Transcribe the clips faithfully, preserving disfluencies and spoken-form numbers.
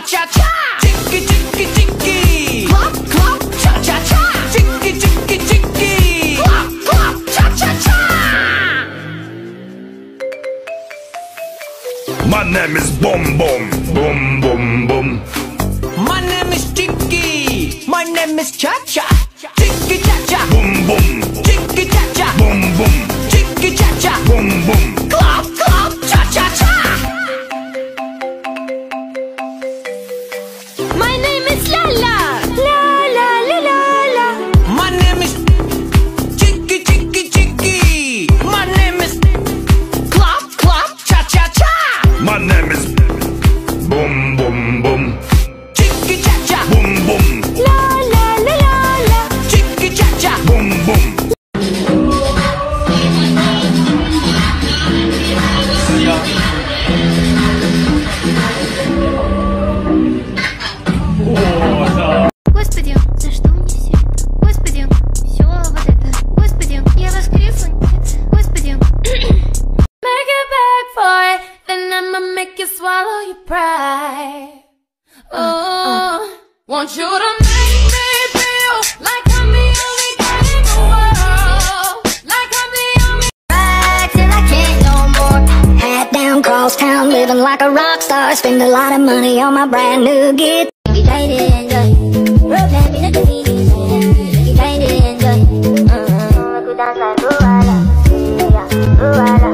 cha-cha-cha. Chicky, chicky, chicky. Clop, clop, cha-cha-cha. Chicky, chicky, chicky. Clop, clop, cha-cha-cha. My name is Boom Boom, Boom Boom Boom. My name is Chicky. My name is Cha-Cha. Chicky, cha-cha. Boom Boom. Chicky, cha-cha. Boom Boom. Chicky, cha-cha. Boom Boom. Clop, clop, cha-cha-cha. My name is Lala. La la la la la. My name is Chicky, Chicky, Chicky. My name is Clop, Clop, Cha-Cha-Cha. My name is Boom Boom Boom. Chicky, Cha-Cha. Boom Boom. La la la la la. Chicky, Cha-Cha. Boom Boom. Господи, за что мне все это? Господи, все вот это. Господи, я воскресла, нет? Господи. Make it back for it, then I'ma make you swallow your pride. Oh, want you to make me feel like I'm the only girl in the world, like I'm the only. Right till I can't no more. Hat down, cross town, living like a rock star. Spend a lot of money on my brand new guitar. You paid it, enjoy. Road plan me the convenience. You paid it, enjoy. Uh-huh. Aku dance like Luala, yeah, Luala.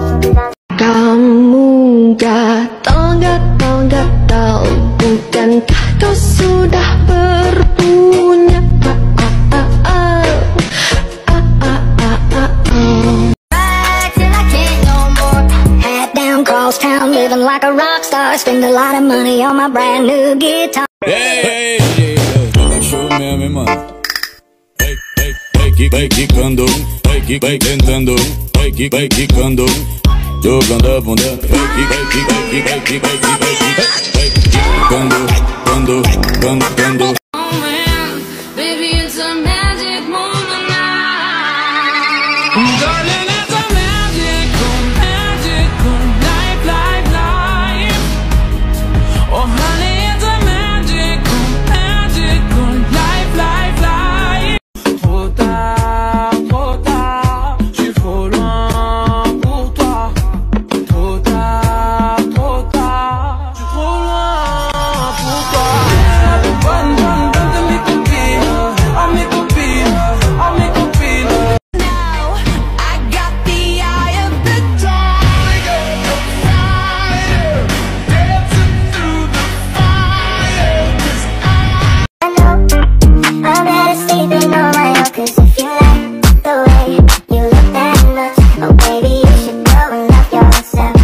Kamu gatal, gatal, gatal. Bukankah kau sudah berpunya? Ah, ah, ah, ah, ah, ah, ah, ah. Right till I can't no more. Hat down, cross town, living like a rock star. Spend a lot of money on my brand new guitar. Hey, hey, hey, show mesmo, hein, mano. Vai, vai, vai, vai quicando, vai, vai tentando, vai, vai quicando, jogando a bunda, vai, vai, vai, vai, vai, vai, vai, vai, quicando, quando, quando, quando. Baby, it's a magic moment now. Darling, it's a magical, magical life, life, life. Oh, honey, it's a magical, magical life, life, life. Trop tard, trop tard, j'suis trop loin pour toi. Trop tard, trop tard, j'suis trop loin pour toi. Bonne, bonne, bonne de mes copines, oh mes copines, oh mes copines. Now I got the eye of the tiger, fire, dancing through the fire. 'Cause I I'm better sleeping on my own. Cause if you like the way you look that much, oh baby, you should go and love yourself.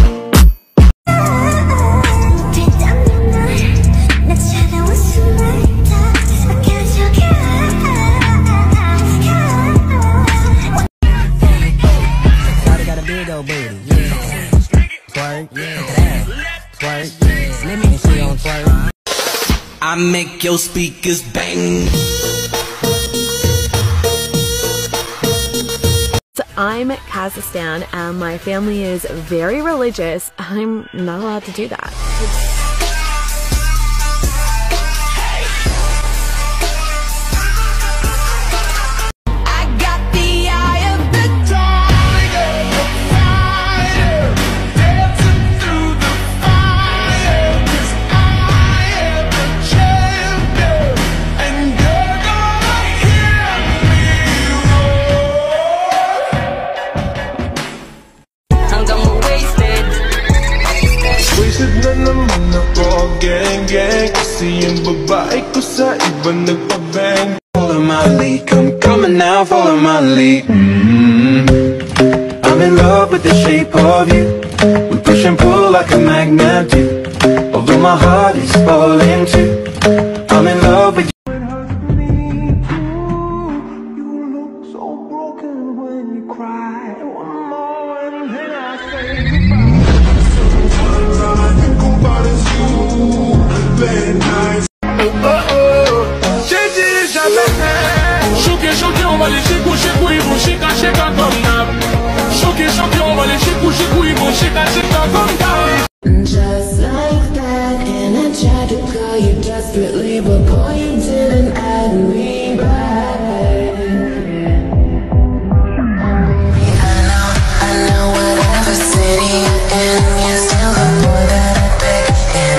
Shawty got a big old booty, yeah. Twerk, yeah, that. Twerk, yeah. Let me and she on twerk. I make your speakers bang. So I'm Kazakhstan and my family is very religious. I'm not allowed to do that. I got the eye of the tiger, fire, dancing through the fire. 'Cause I am the champion, and you're gonna hear me roar. Hanggang wasted. Wasted na naman ako, gang, gang. Kasi yung babae ko sa iba nagpa-bang. Follow my lead, come coming now, follow my lead. Mm-hmm. I'm in love with the shape of you. We push and pull like a magnet do. Although my heart is falling too, I'm in love with you. You look so broken when you cry. One more and then I say goodbye. All I think about is you. Late nights. Oh oh oh, j'ai dit jamais. Choqué, choqué, on va les chicou, chicou, ils vont chica, chica comme d'hab. Choqué, choqué, on va les chicou, chicou, ils vont chica, chica comme d'hab. Just like that, and I tried to go. desperately, but boy, you didn't add me back. I know, I know whatever city you're in, you're still the boy that I pick in.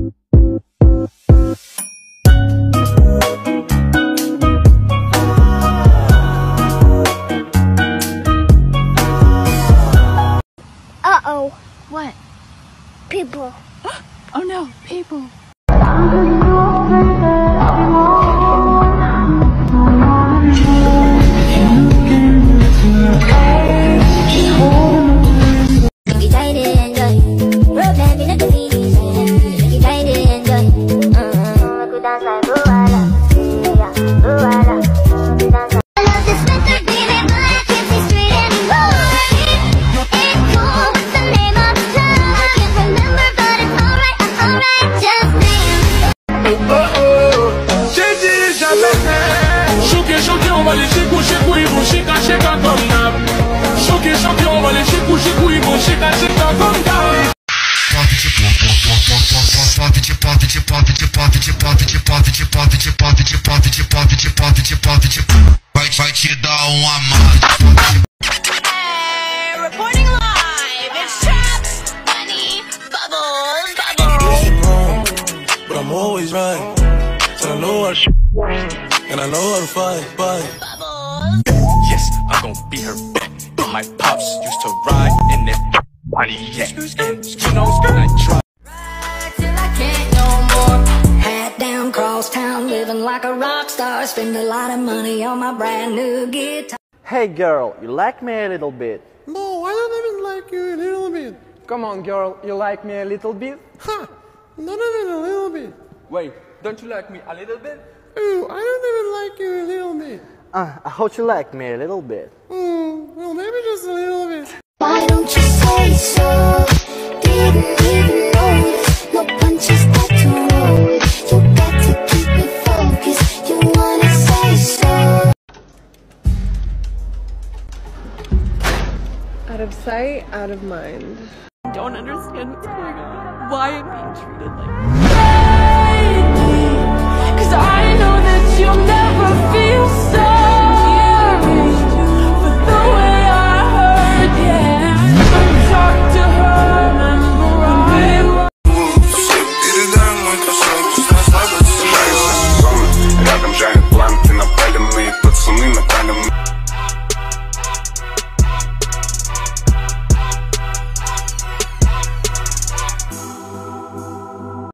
Uh-oh. What? People. Oh no, people. Choqué, choqué, on va les chécou, chécou, ils vont chéka, chéka comme d'hab. Choqué, choqué, on va les chécou, chécou, ils vont chéka, chéka comme d'hab. Vai te dar um amado. Hey, reporting live, it's Traps, Bunny, Bubbles, Bubbles. But I'm always right, so I know what and I know how to fight, fight. Yes, I'm gonna be her back. My pops used to ride in that Pontiac, and you know, I try. Till I can't no more. Hat down, cross town, living like a rock star. Spend a lot of money on my brand new guitar. Hey girl, you like me a little bit? No, I don't even like you a little bit. Come on girl, you like me a little bit? Ha! Not even a little bit. Wait, don't you like me a little bit? Ooh, I don't even like you a little bit. Uh, I hope you like me a little bit. Hmm, well maybe just a little bit. Why don't you say so? Didn't even notice. No punches that to roll with. You got to keep me focused. You wanna say so? Out of sight, out of mind. I don't understand what's going on. Why I'm being treated like this. Cause I